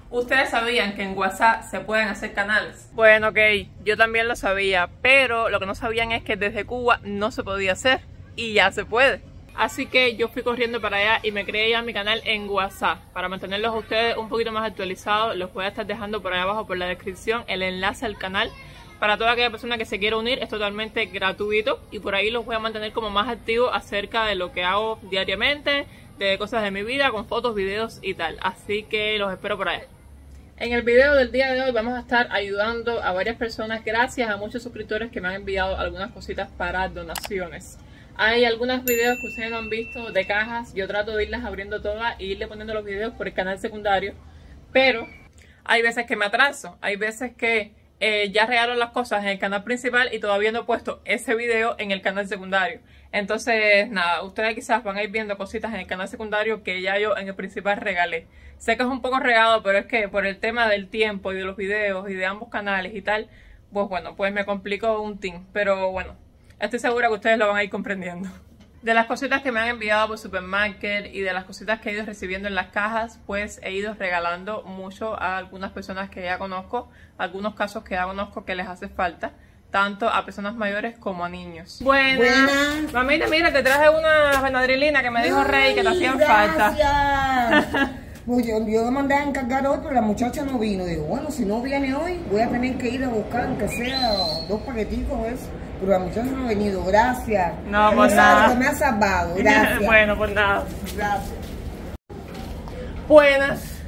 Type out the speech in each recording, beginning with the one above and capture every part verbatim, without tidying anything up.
¿Ustedes sabían que en WhatsApp se pueden hacer canales? Bueno, ok, yo también lo sabía, pero lo que no sabían es que desde Cuba no se podía hacer y ya se puede. Así que yo fui corriendo para allá y me creé ya mi canal en WhatsApp. Para mantenerlos a ustedes un poquito más actualizados, los voy a estar dejando por ahí abajo por la descripción el enlace al canal. Para toda aquella persona que se quiera unir es totalmente gratuito y por ahí los voy a mantener como más activos acerca de lo que hago diariamente, de cosas de mi vida, con fotos, videos y tal. Así que los espero por allá. En el video del día de hoy vamos a estar ayudando a varias personas gracias a muchos suscriptores que me han enviado algunas cositas para donaciones. Hay algunos videos que ustedes no han visto de cajas, yo trato de irlas abriendo todas e irle poniendo los videos por el canal secundario, pero hay veces que me atraso, hay veces que Eh, ya regalo las cosas en el canal principal y todavía no he puesto ese video en el canal secundario. Entonces, nada, ustedes quizás van a ir viendo cositas en el canal secundario que ya yo en el principal regalé. Sé que es un poco regado, pero es que por el tema del tiempo y de los videos y de ambos canales y tal, pues bueno, pues me complicó un team. Pero bueno, estoy segura que ustedes lo van a ir comprendiendo. De las cositas que me han enviado por Supermarket y de las cositas que he ido recibiendo en las cajas, pues he ido regalando mucho a algunas personas que ya conozco, algunos casos que ya conozco que les hace falta, tanto a personas mayores como a niños. Buenas. Buenas. Mamita, mira, te traje una Benadrylina que me dijo Ay, Rey que te hacían falta. Pues yo, yo me mandé a encargar hoy, pero la muchacha no vino. Digo, bueno, si no viene hoy, voy a tener que ir a buscar, aunque sea dos paqueticos, eso. Pero la muchacha no ha venido, gracias. No, por nada. Me ha salvado, gracias. Bueno, por nada. Gracias. Buenas.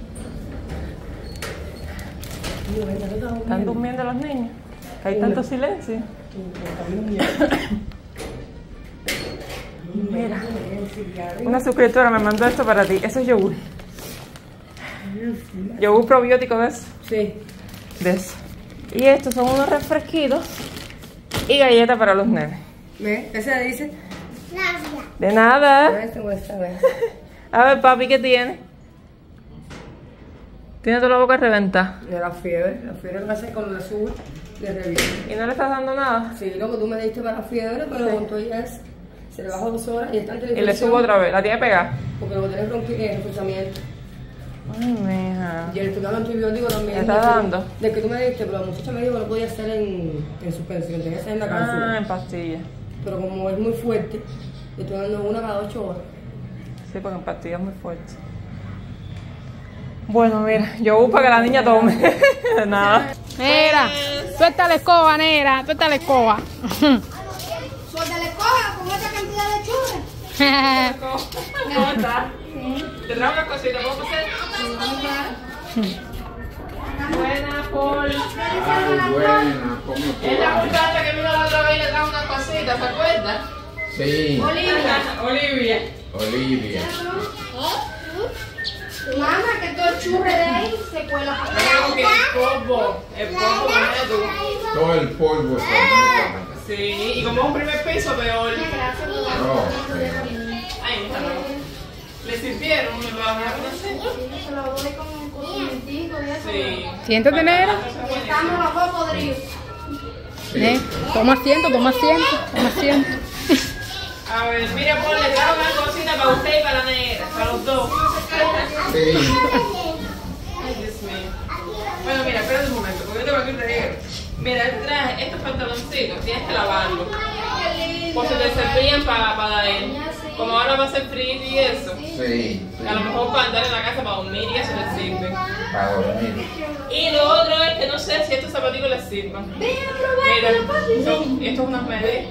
¿Están durmiendo los niños? ¿Hay tanto silencio? Mira, una suscriptora me mandó esto para ti. Eso es yogur. Yogur probiótico de eso. Sí. De eso. Y estos son unos refresquitos y galletas para los nenes. ¿Ves? ¿Esa dice? Gracias. De nada. A A ver, papi, ¿qué tiene? Tiene toda la boca reventada. De la fiebre. La fiebre me hace con la sube de revienta. ¿Y no le estás dando nada? Sí, lo que tú me diste para la fiebre, pero sí. Cuando ya es, se le bajó dos horas y está en televisión. Y le subo otra vez. ¿La tiene pegada? Porque lo que tiene es reforzamiento. Ay, mija. Y el estoy dando antibiótico también. ¿Le está dando? Del que tú me diste, pero la muchacha me dijo que no podía hacer en, en suspensión, tenía que ser en la cápsula. Ah, en pastillas. Pero como es muy fuerte, le estoy dando una cada ocho horas. Sí, porque en pastillas es muy fuerte. Bueno, mira, yo busco para que la niña tome. Nada. Nera, suelta la escoba, nera, suelta la escoba. Suelta la escoba con esta cantidad de churros. ¿Cómo estás? Te traigo unas cositas, ¿cómo hacer? Buena, Paul. Ay, buena, ¿cómo estás? Es la muchacha que vino la otra vez y le trajo unas cositas, ¿se acuerda? Sí. Olivia. Olivia. Olivia. Mamá, que todo el churre de ahí se cuela para Creo que el polvo, el polvo de tú. Todo el polvo está en Sí, y como es un primer piso, peor. No, Ay, mija, no. ¿Le sirvieron? ¿Me lo van a conocer? se lo doy con condimentito y eso. Sí. Siéntate, nera. Estamos los dos podridos. Eh, toma asiento, toma asiento, toma asiento. A ver, mire, Paul, le trajo una cosita para usted y para la negra, para los dos. Sí. Ay, Dios mío. Bueno, mira, espera un momento, porque yo tengo aquí un regalo. Mira, él traje estos pantaloncitos, tienes que lavarlos. Por si te servían para, para él. Como ahora va a ser frío y eso. Sí. A lo mejor para andar en la casa para dormir y eso les sirve. Para dormir. Y lo otro es que no sé si estos zapaticos les sirvan. Mira, son, esto es unas medias.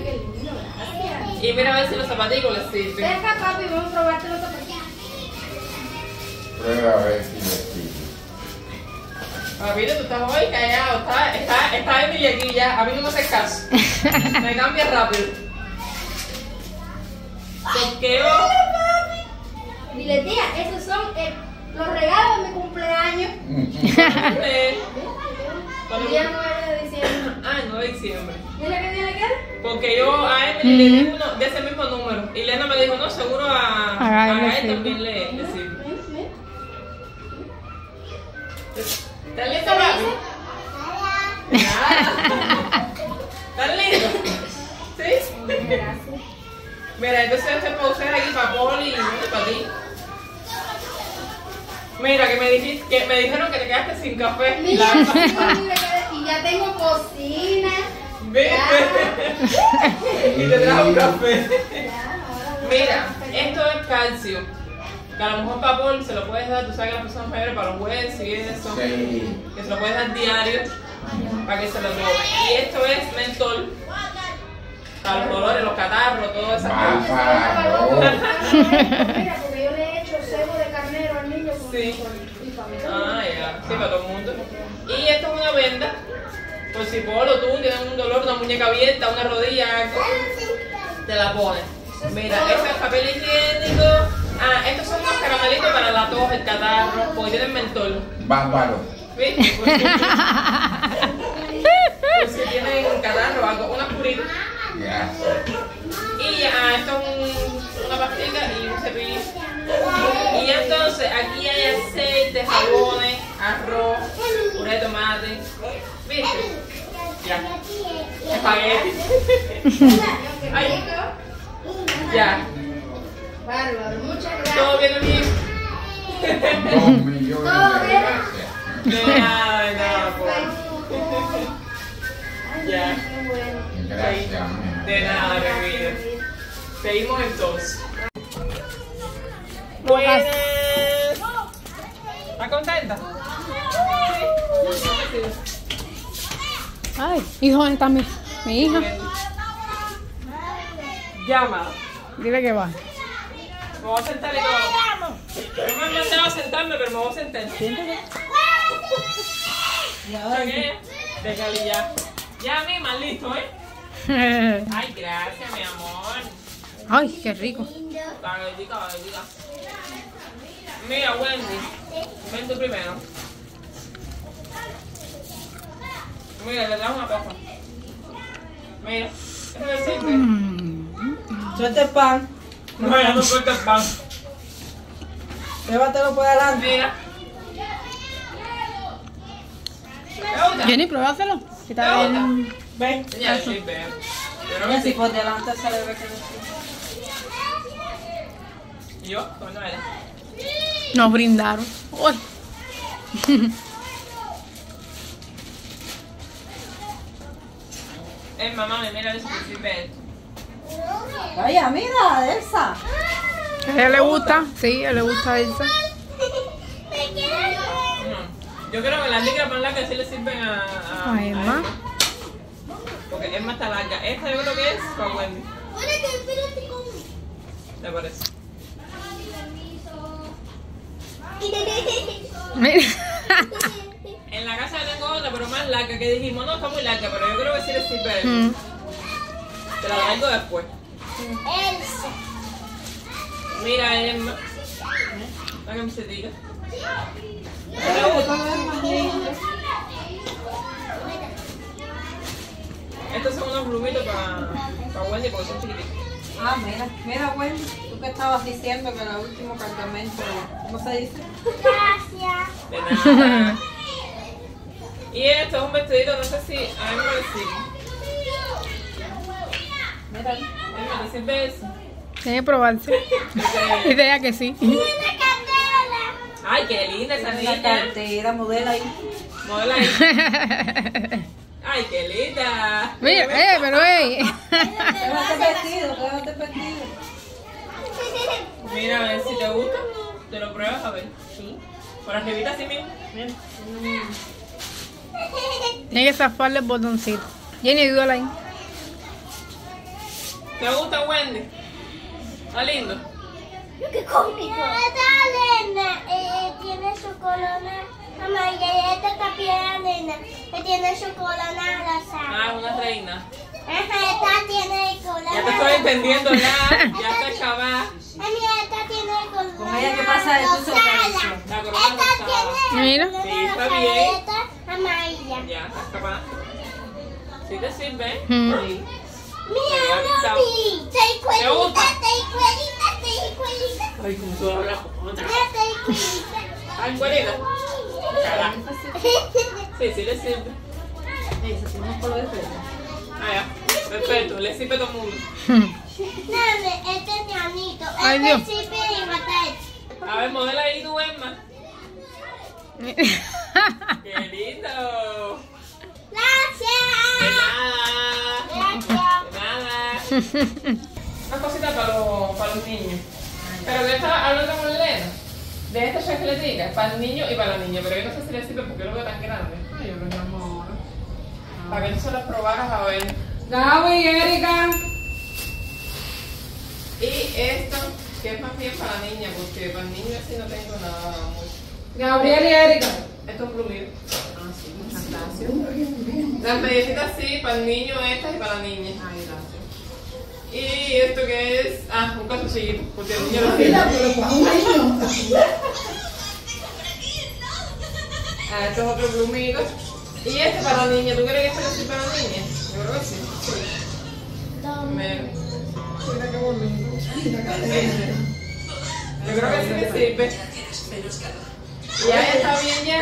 Y mira a ver si los zapaticos les sirven. Ven acá, papi, vamos a probarte los zapatos. Prueba a ver si le sirve. Papi, tú estás hoy callado, está, está, está Emily aquí ya, a mí no me hace caso. Me cambia rápido. Porque yo... Dile, tía, esos son eh, los regalos de mi cumpleaños. El día nueve de diciembre. Ah, nueve de diciembre. Mira qué día le queda. Porque yo a Emily le di uno de ese mismo número. Y Lena me dijo, no, seguro a, A a Gael le Gael sirve. también le, le sirve. ¿Estás listo, ¿Qué papi? Nada. ¿Estás listo? ¿Sí? Gracias. Mira, entonces este es para usted aquí, para Poli y para ti. Mira, que me, dijiste, que me dijeron que te quedaste sin café. Mira, La- y ya tengo cocina. ¿Viste? Y te trajo un café. Mira, esto es calcio. Que a lo mejor papol se lo puedes dar, tú sabes que las personas mayores para los huesos y eso. Sí. Que se lo puedes dar diario para que se lo tome. Y esto es mentol. Para los dolores, los catarros, todas esas cosas. Bárbaro. Mira, porque yo le he hecho cebo de carnero al niño con Sí. con- y para mí. Ah, ya. Sí, para todo el mundo. Y esto es una venda. Por si Polo, tú tienes un dolor, una muñeca abierta, una rodilla, algo, te la pones. Mira, este es papel higiénico. Ah, estos son unos caramelitos para la tos, el catarro, porque tienen mentol. Bárbaro. ¿Viste? Por si, por si tienen catarro o algo, una purita. Gracias. Y ah, esto es un- una pastilla y un cepillo. Y entonces aquí hay aceite, jabones, arroz, puré de tomate. ¿Viste? Ya. Espagueti. Ay. Ya. Bárbaro, muchas gracias. ¿Todo viene bien? Dos millones de gracias. De nada, de nada, pues. Ya. Qué bueno. Gracias, mía. De nada, mi vida. Seguimos entonces. Buenas. ¿Estás contenta? Ay, ¿y dónde está mi, mi hija? Llama. Dile que va. Me voy a sentar y todo. No me han mandado a sentarme, pero me voy a sentar. Siéntate. ¿Qué? Déjale ya. Ya misma, listo, ¿eh? Ay, gracias, mi amor. Ay, qué rico. Galletica, galletica. Mira, Wendy. Ven tú primero. Mira, le trajo una cosa. Mira. ¿Qué me sirve? Suelta el pan, No, ya no suelta el pan. llévatelo por adelante. Mira. ¿Te gusta? Jenny, pruébaselo. Que ¿Te está gusta? bien. Ven. Ya, sí, ve. Yo creo Mira, que si sí. por delante se le ve que no está. ¿Y yo? ¿Cómo no eres? Nos brindaron. Uy. Eh, mamá, mira eso que sirve esto. Vaya, mira, Elsa. ¿A ella le gusta? Sí, a ella le gusta a Elsa. No. Yo creo que las licras más largas sí le sirven a, a, A Emma. Emma. Porque Emma está larga. Esta yo creo que es para Wendy. ¿Te parece? Mira. En la casa yo tengo otra, pero más larga, que dijimos, no, está muy larga, pero yo creo que sí le sirve a Mm. él. Te la traigo después. Mira, Emma. La camisetita. ¿Te gusta? Estos son unos plumitos para pa Wendy porque son chiquititos. Ah, mira, mira, Wendy, tú que estabas diciendo que el último cargamento, ¿cómo se dice? De nada. Y esto es un vestidito, no sé si a mí me lo sirve. Mira, Emma, ¿te sirve eso? Tiene que probarse. Dice ella que sí. Ay, qué linda esa una niña. cartera, modela ahí. Modela ahí. Ay, qué linda. Mira, eh, pero ey. Déjate vestido, déjate vestido. Mira, a ver si te gusta. Te lo pruebas a ver. Sí. Por arribita así mismo. Mira. Tiene que zafarle el botoncito. Jenny, ayúdala ahí. ¿Te gusta, Wendy? ¿Está lindo? Tiene su corona amarilla y esta está piedra nena que tiene su corona rosada. Ah, una reina. Ajá, esta tiene corona. Ya te estoy entendiendo ya. Ya está chavada. Ay, mira, esta tiene corona. Con ella, ¿qué pasa de tu servicio? La corona Esta rosada. tiene Mira. Sí, está rosada bien. y esta amarilla. Ya, está escapada. ¿Sí te sirve? Mm. Sí. Mira, Está- Robbie. Seis ¿Te gusta? cuelitas, seis cuelitas, seis cuelitas. Ay, como tú hablas con otra. Mira, seis cuelitas. Ay, cuerita. Carajo. Sí, sí le sirve. Eso tiene un color de pelo. Ah, ya. Perfecto, le sirve a todo el mundo. Dame, este es mi anito. Ay, Este Dios. sí pide y mata este. A ver, modela ahí tu Emma. ¡Qué lindo! Gracias. De nada. Gracias. De nada. Una cosita para los, para los niños. Pero yo estaba hablando con Lena de estas chocolaticas para el niño y para la niña. Pero yo no sé si les sirve porque yo lo veo tan grande. Ay, yo los amo ahora. Para que tú se las probaras a ver. Gaby, Erika. Y esto, que es más bien para la niña, porque para el niño así no tengo nada mucho. Gabriel y Erika. Esto es plumero. Ah, sí, muchas gracias. Las medicitas sí, para el niño estas y para la niña. Ay, gracias. Y esto que es, ah, un calzoncillito, porque el niño lo tiene. Ah, estos otros plumitos. Y este para la niña, ¿tú crees que este es para la niña? Yo creo que sí. Mira. Mira qué bonito. Yo creo que sí me sirve. Y ahí está bien ya.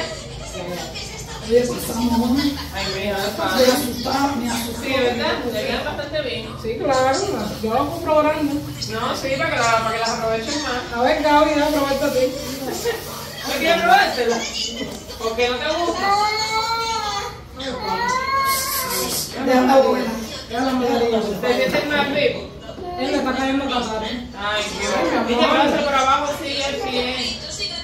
Ay, mira, no es fácil. Sí, ¿verdad? Le quedan bastante bien. Sí, claro. Yo lo compro grande. No, sí, para que, la, para que las aprovechen más. A ver, Gaby, déjame probarte a ti. ¿No quieres probártela? ¿Por qué no te gusta? Déjame la buena. Déjame la buena. ¿Te sientes más vivo? Él me está cayendo casar. Ay, Dios. Niña, pero hacerlo por abajo, sí, al pie.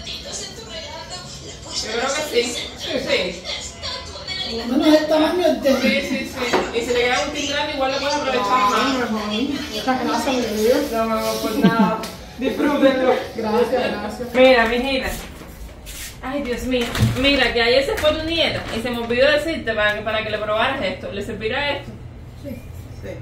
Yo creo que sí. Sí. No es el tamaño del tema. Sí, sí, sí. Y si le queda un tin grande, igual le puedes aprovechar más. Muchas gracias, mi Dios. No, pues nada. Disfrútenlo. Gracias, gracias. Mira, mijita. Ay, Dios mío. Mira, que ayer se fue tu nieta y se me olvidó decirte para que, para que le probaras esto. ¿Le servirá esto? Sí. Sí.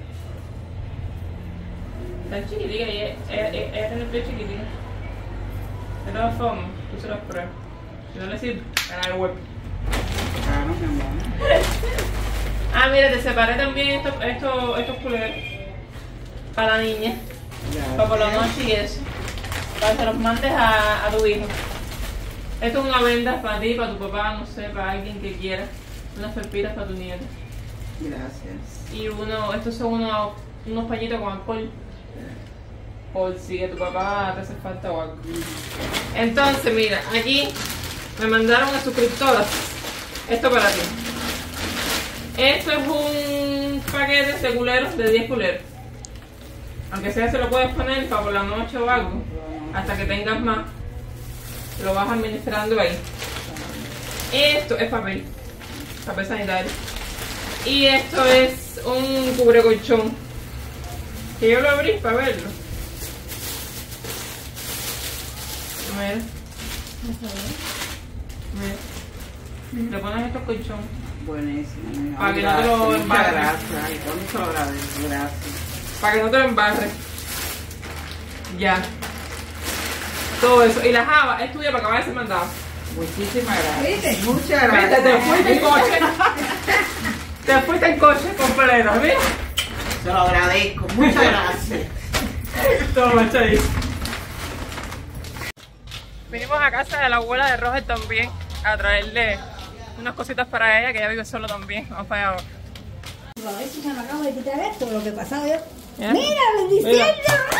Está chiquitica y es, es, es, es en el pie chiquitica. De todas formas, tú se las pruebas. Si no le sirve, gana el web. Claro, mi amor. Ah, mira, te separé también estos, estos, estos culeros para la niña, para por la noche y eso, para que se los mandes a, a tu hijo. Esto es una venda para ti, para tu papá, no sé, para alguien que quiera. Unas felpitas para tu nieta. Gracias. Y uno, estos son unos, unos pañitos con alcohol. Por si a tu papá te hace falta o algo. Entonces, mira, aquí me mandaron a suscriptoras. Esto para ti. Esto es un paquete de culeros, de diez culeros. Aunque sea, se lo puedes poner para por la noche o algo. Hasta que tengas más. Lo vas administrando ahí. Esto es papel. Papel sanitario. Y esto es un cubrecolchón. Que yo lo abrí para verlo. Mira. Mira. Le pones estos colchones. Buenísimo, mi amor. Para que no te lo Muchas embarres. gracias. Ay, cuánto lo agradezco. Gracias. Para que no te lo embarres. Ya. Todo eso. Y la java es tuya para que vayas a ser mandado. Muchísimas gracias. Muchas Viste, gracias. te fuiste en coche. Te fuiste en coche completo, ¿ves? Se lo agradezco. Muchas gracias. Toma, chay. Vinimos a casa de la abuela de Roger también a traerle unas cositas para ella, que ella vive solo también. Vamos para allá ahora. A ver si se me acaba de quitar esto, lo que pasaba yo. Mira. ¡Mira, bendición!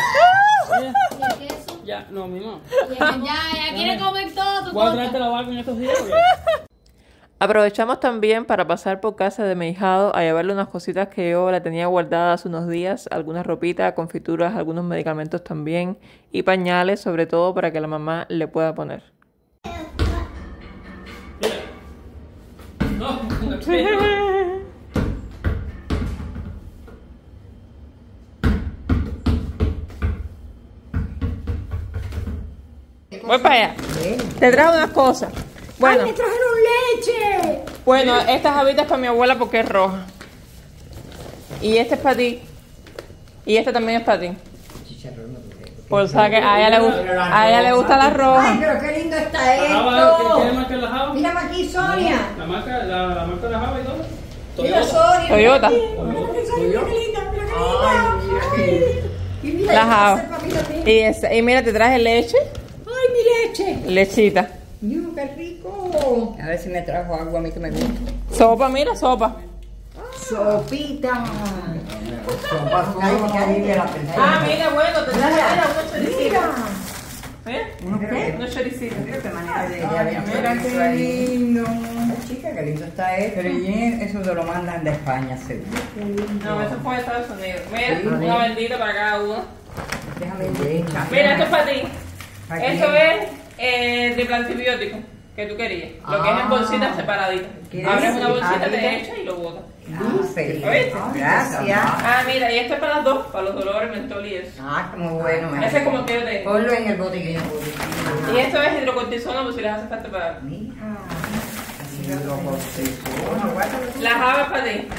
Ya, no, mi mamá. Ya, ya quiere comer todo tu Voy a cosa. traerte la vaca en estos días. Aprovechamos también para pasar por casa de mi hijado a llevarle unas cositas que yo le tenía guardadas unos días, algunas ropitas, confituras, algunos medicamentos también y pañales, sobre todo para que la mamá le pueda poner. No, no, Voy para allá. Te trajo unas cosas. Bueno, ¡Ay, me trajeron leche! bueno, estas habitas para mi abuela porque es roja. Y este es para ti. Y este también es para ti. Por saber que a ella le gusta, a ella le gusta la ¡Ay, roja. pero qué lindo está La java, ¿qué esto! marca es la java? Mírame aquí, Sonia. La marca, la, la marca de la java y todo. Mira, Toyota. Sonia. Toyota. Mira aquí, Sonia, mira qué linda, mira qué linda. Ay, y mira, La yo voy a java. hacer para mí también. Y, ese- y mira, te traje leche. ¡Ay, mi leche! Lechita. ¡Dios, qué rico! A ver si me trajo algo a mí que me gusta. Sopa, mira, sopa. Sopita. Sopa, ay, que alivia la presión. Ah, mira, bueno, te traje mira, unos choricitos. Mira. ¿Eh? ¿Unos qué? Unos choricitos. Mira qué manera de Ay, ella de mira hacer qué eso ahí. lindo. Ay, chica, qué lindo está esto. Pero y eso te lo mandan de España, seguro. No, eso fue de Estados Unidos. Mira, Sí, una sí. bendita para cada uno. Déjame ver. Mira, esto es para ti. ¿Para Esto quién? es eh, de antibiótico que tú querías. Lo que es en Ah. bolsitas separaditas. ¿Quieres Abres una decir? bolsita, Ah, te mira. echas y lo botas. Luce. ¿Oíste? Gracias. Ah, mira, y esto es para las dos, para los dolores, mentol y eso. Ah, muy bueno. Ese es como que yo tengo. Ponlo en el botiquín. botiquín. Y esto es hidrocortisona, por si les hace falta para. Mira. Bueno, guárdalo. Las habas para ti.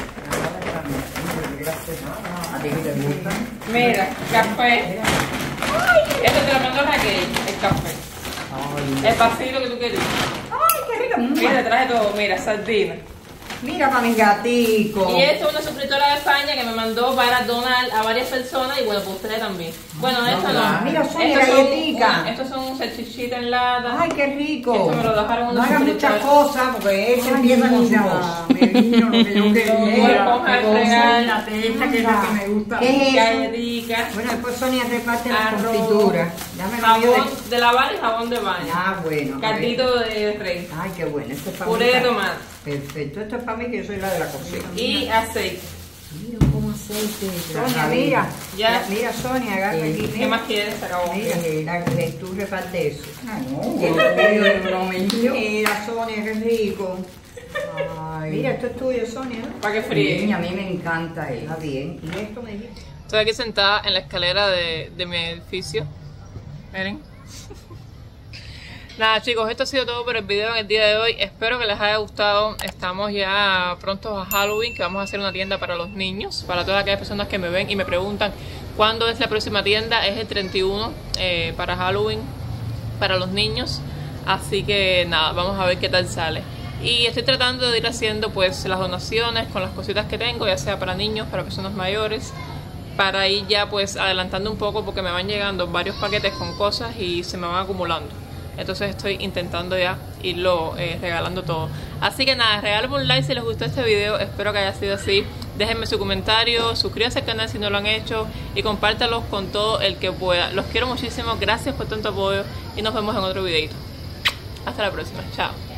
¿A ti qué te gusta? Mira, café. Esto te lo mando Raquel, el café. Ay, El vacío que tú querías. ay, qué rico. Mira, te traje todo, mira, sardina. Mira para mis gaticos. Y esto es una suscriptora de España que me mandó para donar a varias personas y bueno, para ustedes también. Bueno, esto no. Mira, Sonia, Estos son galletica. una- Estos son salchichitas en lata. Ay, qué rico. Esto me lo dejaron No unos hagas muchas suscriptores. cosas porque él se empieza con su voz. Me vino lo que yo Todo quería. esponja de fregar, La testa, que es lo que me gusta. ¿Qué es eso? galletitas, Bueno, después Sonia reparte la Arroz, confitura. Dame la mía jabón de... de lavar y jabón de baño. Ah, bueno. a ver. Caldito de rey. Ay, qué bueno. Esto es para Puré mí. de tomate. Perfecto. Esto es para mí que yo soy la de la cocina. Y aceite. Mira cómo aceite. Sonia, Ajá, mira. Ya. Mira, Sonia, agarra Sí. aquí. ¿Qué mira. más quieres? Se acabó. Mira, la, la- tú reparte eso. Ah, no, Qué bueno, de bromillo. Mira, Sonia, qué rico. Ay. Mira, esto es tuyo, Sonia, ¿no? Para que fríe. Niña, a mí me encanta Está él. bien. Y esto me dice. Estoy aquí sentada en la escalera de, de mi edificio. Miren. Nada chicos, esto ha sido todo por el video en el día de hoy. Espero que les haya gustado. Estamos ya prontos a Halloween, que vamos a hacer una tienda para los niños. Para todas aquellas personas que me ven y me preguntan cuándo es la próxima tienda. Es el treinta y uno eh, para Halloween, para los niños. Así que nada, vamos a ver qué tal sale. Y estoy tratando de ir haciendo pues las donaciones con las cositas que tengo, ya sea para niños, para personas mayores, para ir ya pues adelantando un poco porque me van llegando varios paquetes con cosas y se me van acumulando. Entonces estoy intentando ya irlo eh, regalando todo. Así que nada, regálenme un like si les gustó este video. Espero que haya sido así. Déjenme su comentario, suscríbanse al canal si no lo han hecho y compártanlos con todo el que pueda. Los quiero muchísimo, gracias por tanto apoyo y nos vemos en otro videito. Hasta la próxima, chao.